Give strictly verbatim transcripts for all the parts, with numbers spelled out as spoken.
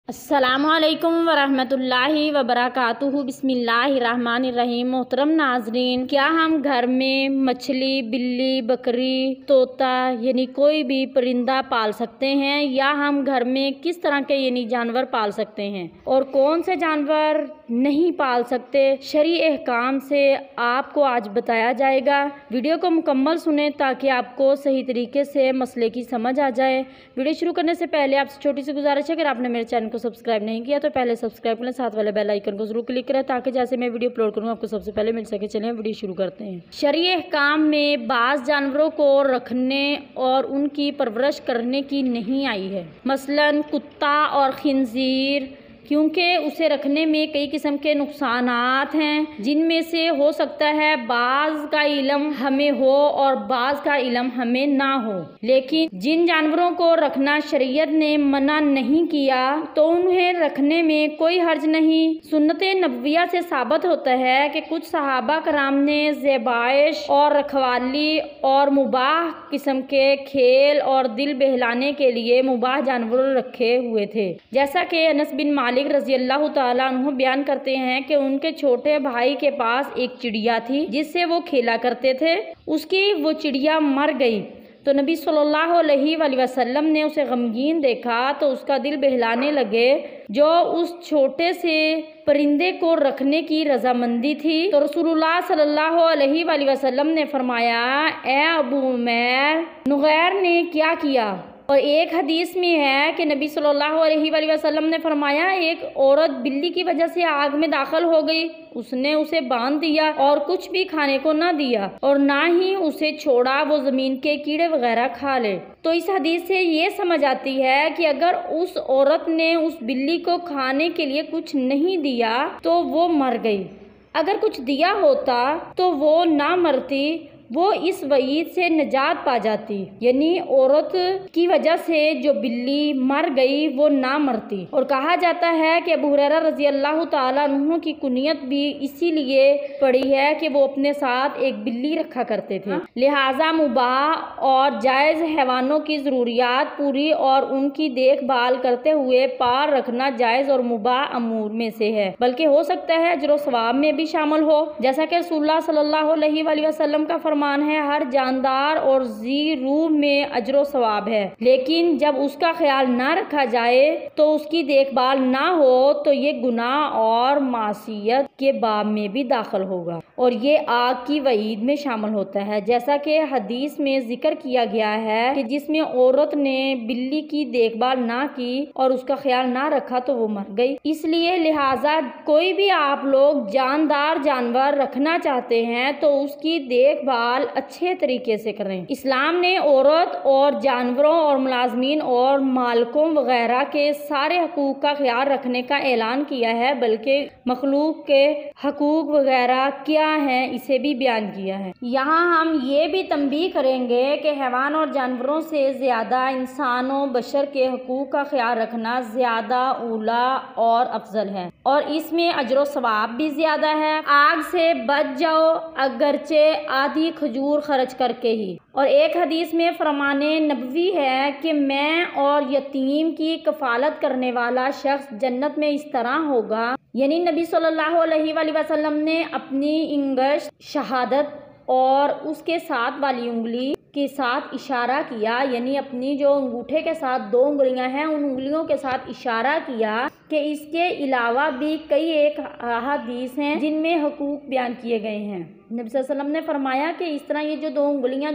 अस्सलामु अलैकुम वरहमतुल्लाहि वबरकातुहू। बिस्मिल्लाहिर्रहमानिर्रहीम। मोहतरम नाजरीन, क्या हम घर में मछली, बिल्ली, बकरी, तोता यानी कोई भी परिंदा पाल सकते हैं, या हम घर में किस तरह के यानी जानवर पाल सकते हैं और कौन से जानवर नहीं पाल सकते, शरई अहकाम से आपको आज बताया जाएगा। वीडियो को मुकम्मल सुने ताकि आपको सही तरीके से मसले की समझ आ जाए। वीडियो शुरू करने से पहले आपसे छोटी सी गुजारिश है, अगर आपने मेरे चैनल को सब्सक्राइब नहीं किया तो पहले सब्सक्राइब करें, साथ वाले बेल आइकन को जरूर क्लिक करें ताकि जैसे मैं वीडियो अपलोड करूँ आपको सबसे पहले मिल सके। चलें वीडियो शुरू करते हैं। शरई अहकाम में बाज़ जानवरों को रखने और उनकी परवरिश करने की नहीं आई है, मसलन कुत्ता और खिंजीर, क्योंकि उसे रखने में कई किस्म के नुकसानात हैं, जिनमें से हो सकता है बाज़ का इल्म हमें हो और बाज़ का इल्म हमें ना हो। लेकिन जिन जानवरों को रखना शरीयत ने मना नहीं किया तो उन्हें रखने में कोई हर्ज नहीं। सुन्नत नबविया से साबित होता है कि कुछ सहाबा कराम ने ज़ेबाइश और रखवाली और मुबाह किस्म के खेल और दिल बहलाने के लिए मुबाह जानवर रखे हुए थे। जैसा कि अनस बिन मालिक रज़ी अल्लाह ताला अन्हु बयान करते हैं कि उनके छोटे भाई के पास एक चिड़िया थी जिससे वो खेला करते थे। उसकी वो चिड़िया मर गई तो नबी सल्लल्लाहु अलैहि वसल्लम ने उसे गमगीन देखा तो उसका दिल बहलाने लगे, जो उस छोटे से परिंदे को रखने की रजामंदी थी। तो रसूलुल्लाह सल्लल्लाहु अलैहि वसल्लम ने फरमाया, ए अबू उमैर, नुगैर ने क्या किया? और एक हदीस में है कि नबी सल्लल्लाहु अलैहि वसल्लम ने फरमाया, एक औरत बिल्ली की वजह से आग में दाखिल हो गई, उसने उसे बांध दिया और कुछ भी खाने को ना दिया और ना ही उसे छोड़ा वो जमीन के कीड़े वगैरह खा ले। तो इस हदीस से ये समझ आती है कि अगर उस औरत ने उस बिल्ली को खाने के लिए कुछ नहीं दिया तो वो मर गई। अगर कुछ दिया होता तो वो ना मरती, वो इस वईद से निजात पा जाती, यानी औरत की वजह से जो बिल्ली मर गई वो ना मरती। और कहा जाता है कि अबू हुरैरा रज़ी अल्लाह ताला अन्हु की कुनियत भी इसीलिए पड़ी है कि वो अपने साथ एक बिल्ली रखा करते थे। लिहाजा मुबाह और जायज़ हैवानों की ज़रूरियात पूरी और उनकी देखभाल करते हुए पार रखना जायज़ और मुबाह अमूर में से है, बल्कि हो सकता है अजर सवाब में भी शामिल हो। जैसा कि रसूलुल्लाह सल्लल्लाहु अलैहि वसल्लम का मान है, हर जानदार और जी रूह में अजरो सवाब है, लेकिन जब उसका ख्याल ना रखा जाए तो उसकी देखभाल ना हो तो ये गुनाह और मासियत के बाब में भी दाखिल होगा और ये आग की वईद में शामिल होता है। जैसा कि हदीस में जिक्र किया गया है कि जिसमें औरत ने बिल्ली की देखभाल ना की और उसका ख्याल ना रखा तो वो मर गई। इसलिए लिहाजा कोई भी आप लोग जानदार जानवर रखना चाहते हैं तो उसकी देखभाल अच्छे तरीके से करें। इस्लाम ने औरत और जानवरों और मुलाजमीन और मालकों वगैरह के सारे हकूक का ख्याल रखने का ऐलान किया है, बल्कि मखलूक के हकूक वगैरह क्या हैं इसे भी बयान किया है। यहाँ हम ये भी तंबीह करेंगे कि हैवान और जानवरों से ज़्यादा इंसानों बशर के हकूक का ख्याल रखना ज़्यादा उला और अफजल है और इसमें अजर सवाब भी ज़्यादा है। आग से बच जाओ अगरचे आधी खजूर खर्च करके ही। और एक हदीस में फरमाने नबवी है कि मैं और यतीम की कफालत करने वाला शख्स जन्नत में इस तरह होगा, यानी नबी सल्लल्लाहु अलैहि वसल्लम ने अपनी इंगश शहादत और उसके साथ वाली उंगली के साथ इशारा किया, यानी अपनी जो अंगूठे के साथ दो उंगलियां हैं उन उंगलियों के साथ इशारा किया कि इसके अलावा भी कई एक हदीस हैं जिनमें हकूक बयान किए गए हैं। नबी सल्लल्लाहु अलैहि वसल्लम ने फरमाया कि इस तरह ये जो दो उंगलियां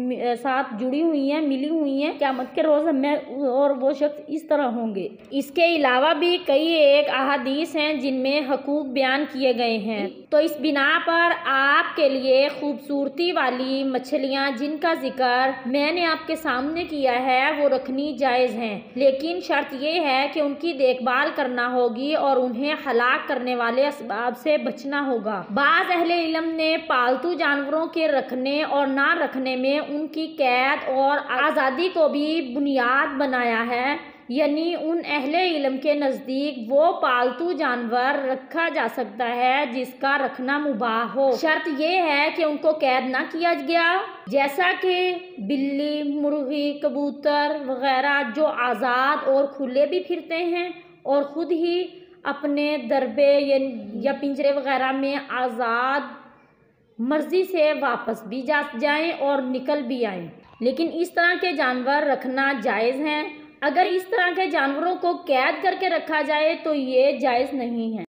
साथ जुड़ी हुई हैं, मिली हुई हैं, क़यामत के रोज़ में और वो शख्स इस तरह होंगे। इसके अलावा भी कई एक अहादीस हैं जिनमें हकूक बयान किए गए हैं। तो इस बिना पर आपके लिए खूबसूरती वाली मछलियाँ जिनका जिक्र मैंने आपके सामने किया है वो रखनी जायज़ हैं, लेकिन शर्त ये है कि उनकी देखभाल करना होगी और उन्हें हलाक करने वाले असबाब से बचना होगा। बाज़ अहले इल्म ने पालतू जानवरों के रखने और ना रखने में उनकी कैद और आज़ादी को भी बुनियाद बनाया है, यानी उन अहले इल्म के नज़दीक वो पालतू जानवर रखा जा सकता है जिसका रखना मुबाह हो। शर्त ये है कि उनको कैद ना किया गया, जैसा कि बिल्ली, मुर्गी, कबूतर वगैरह जो आज़ाद और खुले भी फिरते हैं اور خود ہی اپنے دربے یا پنجرے وغیرہ میں آزاد مرضی سے واپس بھی جا جائیں اور نکل بھی آئیں، لیکن اس طرح کے جانور رکھنا جائز ہیں۔ اگر اس طرح کے جانوروں کو قید کر کے رکھا جائے تو یہ جائز نہیں ہے۔